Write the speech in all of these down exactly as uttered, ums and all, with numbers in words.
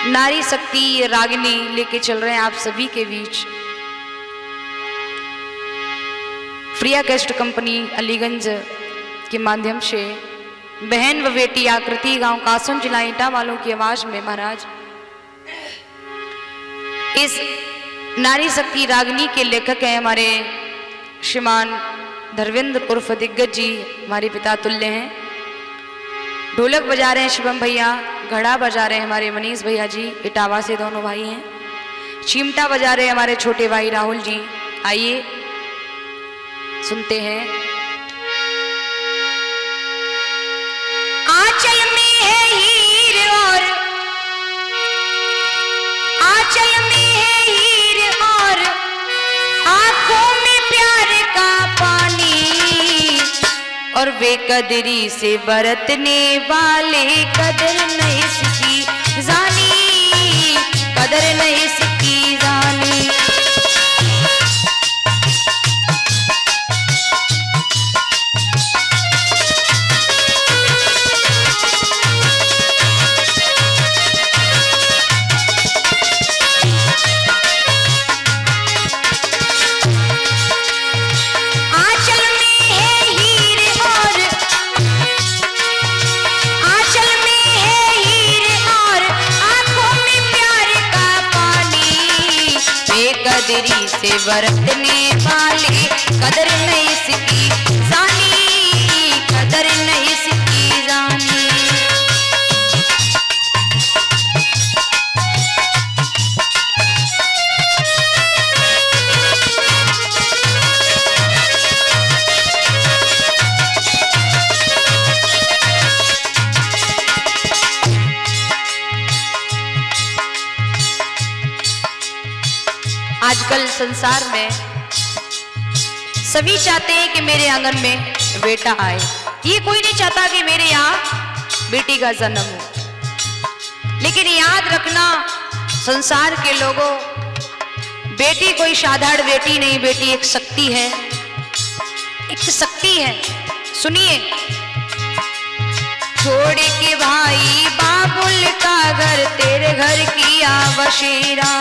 नारी शक्ति रागिनी लेके चल रहे हैं आप सभी के बीच। प्रिया कैस्ट कंपनी अलीगंज के माध्यम से बहन व बेटी आकृति गांव कासुन जिला ईटा वालों की आवाज में महाराज इस नारी शक्ति रागिनी के लेखक हैं हमारे श्रीमान धर्मेंद्र उर्फ दिग्गज जी, हमारे पिता तुल्य हैं। ढोलक बजा रहे हैं शिवम भैया, घड़ा बजा रहे हैं हमारे मनीष भैया जी, इटावा से दोनों भाई हैं। चिमटा बजा रहे हैं हमारे छोटे भाई राहुल जी। आइए सुनते हैं। आंचल में है हीर और आंचल में है हीर और आंखों में प्यार का पानी, और बेकदरी से बरतने वाले कदर नहीं इसकी जानी, कदर नहीं इसकी जानी। कदरी से बरतने वाले कदर नहीं इसकी जानी, कदर नहीं इसकी जानी। आजकल संसार में सभी चाहते हैं कि मेरे आंगन में बेटा आए। ये कोई नहीं चाहता कि मेरे यहाँ बेटी का जन्म हो। लेकिन याद रखना संसार के लोगों, बेटी कोई साधारण बेटी नहीं, बेटी एक शक्ति है, एक शक्ति है। सुनिए। छोड़ के भाई बाबुल का घर, तेरे घर किया बसेरा,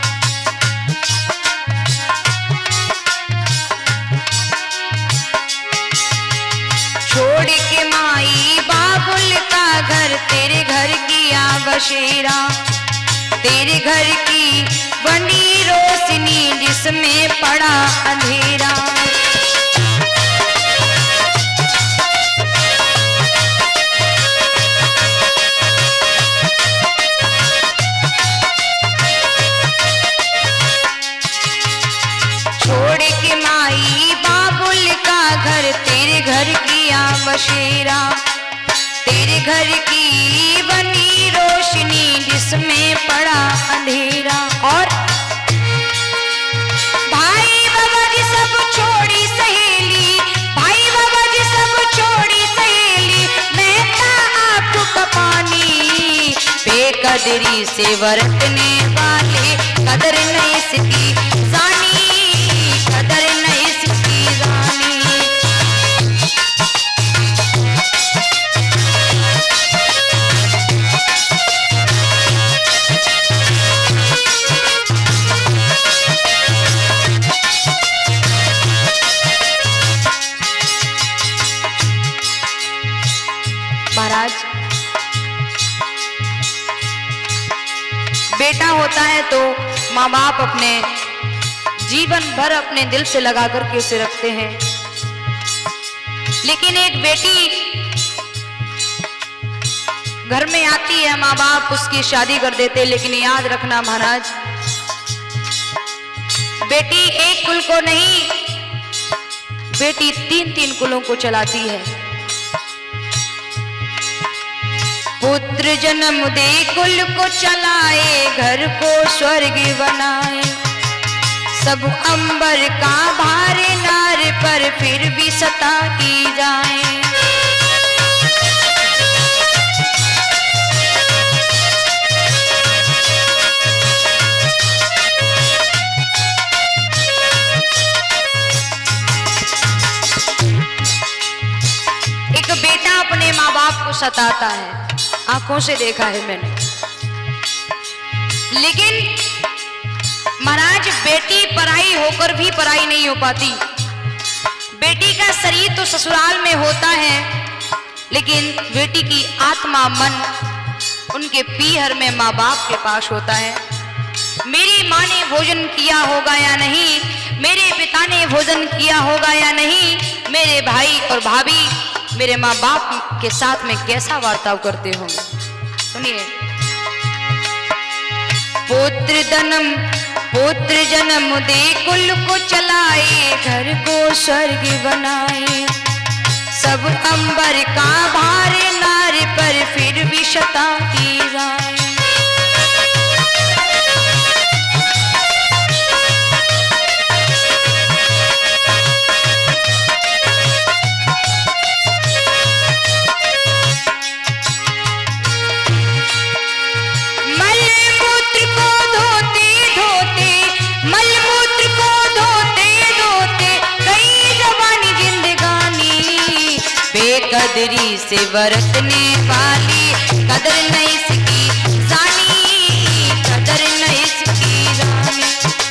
छोड़ के माई बाबुल का घर, तेरे घर किया बसेरा, तेरे घर की बनी रोशनी जिसमें पड़ा अंधेरा। छोड़ के माई बाबुल का घर, तेरे घर किया बसेरा, तेरे घर की बनी रोशनी जिसमें पड़ा अंधेरा। और भाई बाबा जी सब छोड़ी सहेली, भाई बाबा जी सब छोड़ी सहेली, बहता आंखों का पानी, बेकदरी से बरतने वाले कदर नहीं इसकी जानी, कदर नहीं इसकी जानी। महाराज बेटा होता है तो माँ बाप अपने जीवन भर अपने दिल से लगा करके उसे रखते हैं। लेकिन एक बेटी घर में आती है, माँ बाप उसकी शादी कर देते। लेकिन याद रखना महाराज, बेटी एक कुल को नहीं, बेटी तीन तीन कुलों को चलाती है। पुत्र जन्म दे कुल को चलाए, घर को स्वर्ग बनाए, सब अंबर का भारे नार पर फिर भी सता की जाए। एक बेटा अपने माँ बाप को सताता है, आंखों से देखा है मैंने। लेकिन महाराज बेटी पराई होकर भी पराई नहीं हो पाती। बेटी का शरीर तो ससुराल में होता है, लेकिन बेटी की आत्मा मन उनके पीहर में माँ बाप के पास होता है। मेरी माँ ने भोजन किया होगा या नहीं, मेरे पिता ने भोजन किया होगा या नहीं, मेरे भाई और भाभी मेरे माँ बाप के साथ में कैसा वार्ताव करते होंगे। सुनिए, पुत्र जन्म पुत्र जन्म दे कुल को चलाए, घर को स्वर्ग बनाए, सब अंबर का भार नार पर फिर भी शता की राय। कदरी से बरतने वाली, कदर नहीं इसकी जानी, कदर नहीं इसकी जानी।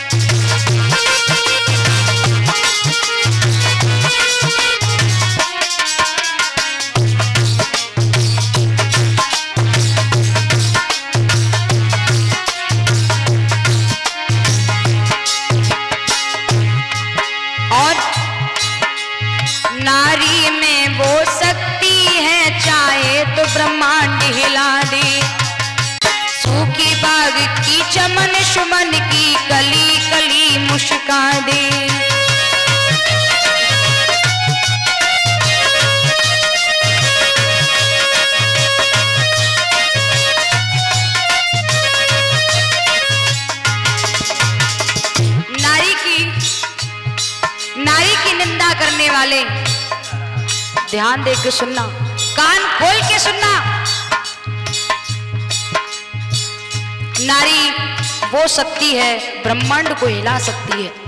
और नारी में वो तो ब्रह्मांड हिला दे, सूखी बाग की चमन सुमन की कली कली मुस्का दे। नारी की नारी की निंदा करने वाले ध्यान दे के सुनना, कान खोल के सुनना। नारी वो शक्ति है ब्रह्मांड को हिला सकती है,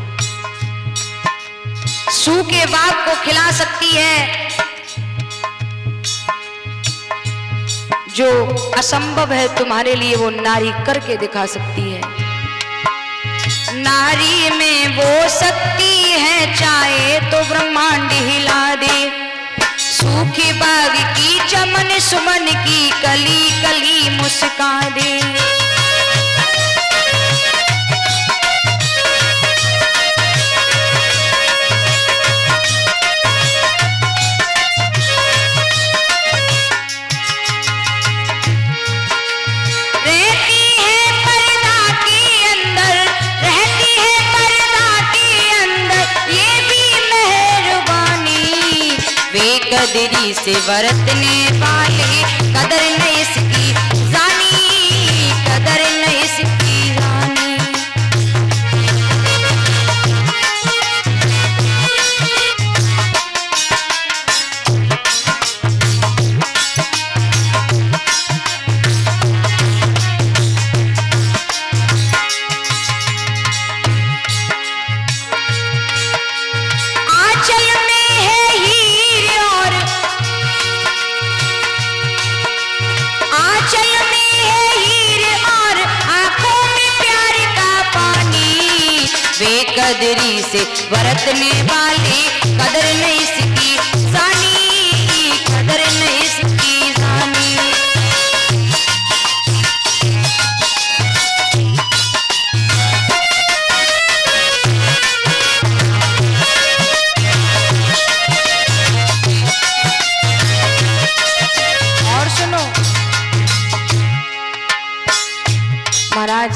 सूखे बाग को खिला सकती है, जो असंभव है तुम्हारे लिए वो नारी करके दिखा सकती है। नारी में वो शक्ति है, चाहे तो ब्रह्मांड हिला दे, सूखे बाग की चमन सुमन की कली कली मुस्का दे। रहती है पर्दा के अंदर, रहती है पर्दा के अंदर, ये भी मेहरबानी, वे कदरी से बरतने वाले, कदर नहीं इसकी जानी, कदर नहीं इसकी जानी। आंचल में है हीर और आंचल में है हीर और आंखों में प्यार का पानी, वे कदरी से बरतने वाले, कदर नहीं इसकी जानी, कदर नहीं इसकी जानी। और सुनो महाराज,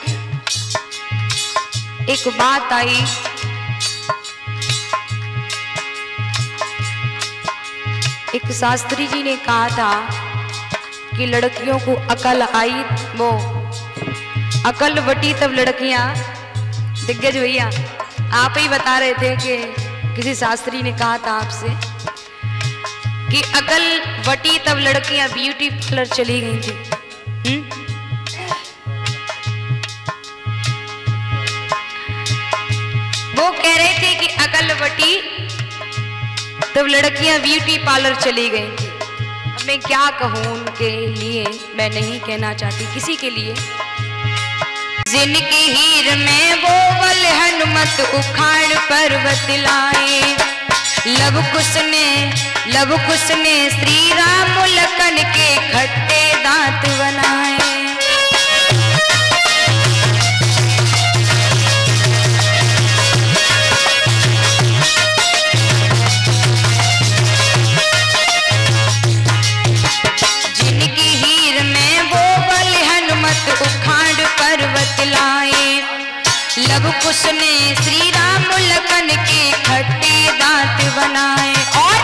एक बात आई, एक शास्त्री जी ने कहा था कि लड़कियों को अकल आई, वो अकल बटी तब लड़कियां, दिग्गज भैया आप ही बता रहे थे कि किसी शास्त्री ने कहा था आपसे कि अकल बटी तब लड़कियां ब्यूटी पार्लर चली गई थी। हुँ? वो कह रहे थे कि अकल बटी तब लड़कियां ब्यूटी पार्लर चली गई थी। अब मैं क्या कहूँ उनके लिए, मैं नहीं कहना चाहती किसी के लिए, जिनकी हीर में वो बल हनुमत उखाड़ पर्वत लाए। लव कुश ने लव कुश ने श्री राम लखन के खट्टे दांत बनाए। जिनकी हीर में वो बल हनुमत उखाड़ पर्वत लाए। लव कुश ने श्री राम लखन के खट्टे दांत बनाए। और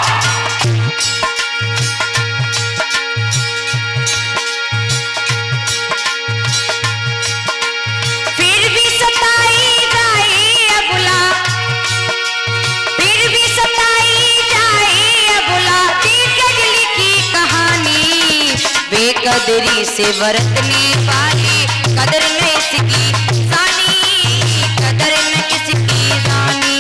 फिर भी सताई जाए अबुला, फिर भी सताई जाए अबुला, दिग्गज लिखी कहानी। बेकदरी से बरतने वाली कदर नहीं इसकी जानी, कदर न किसकी जानी।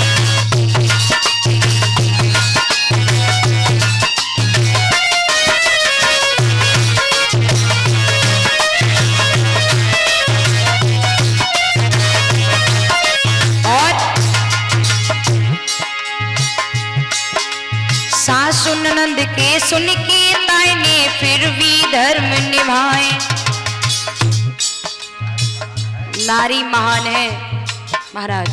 और सासु ननद के सुन के ताई ने फिर भी धर्म निभाए। नारी महान है महाराज।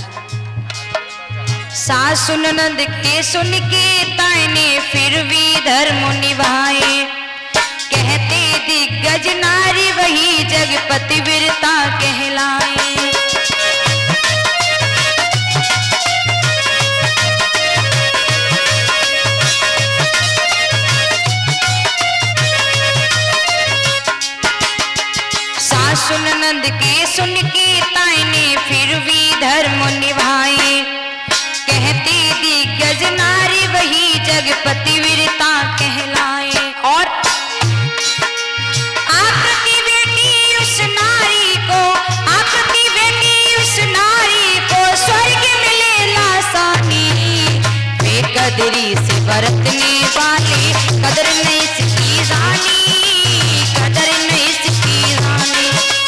सासु ननद के सुन के ताई ने फिर भी धर्म निभाए। कहते दिग्गज नारी वही जगपति वीरता कहलाए। सासु ननद के सुन के ताई ने फिर भी धर्म निभाए। कहते दिग्गज नारी वही जगपति वीरता कहलाए। और आपकी बेटी उस नारी को, आपकी बेटी उस नारी को स्वर्ग मिले लासानी। बेकदरी से बरतने वाले कदर नहीं इसकी जानी, कदर नहीं इसकी जानी।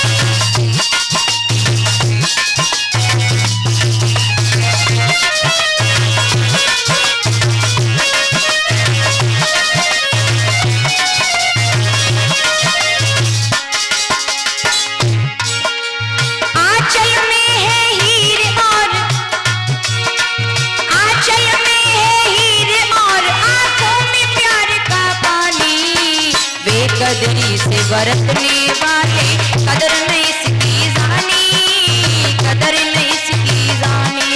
कदरी से बरतने वाले कदर नहीं इसकी जानी, कदर नहीं इसकी जानी।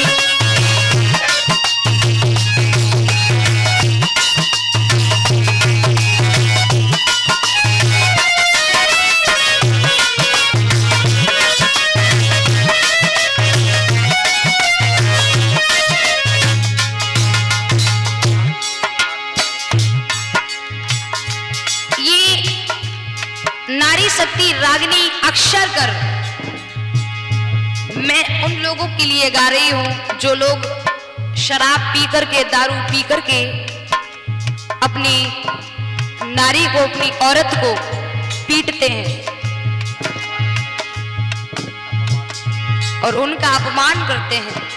नारी शक्ति रागिनी अक्षर कर मैं उन लोगों के लिए गा रही हूं जो लोग शराब पी करके, दारू पी करके अपनी नारी को, अपनी औरत को पीटते हैं और उनका अपमान करते हैं।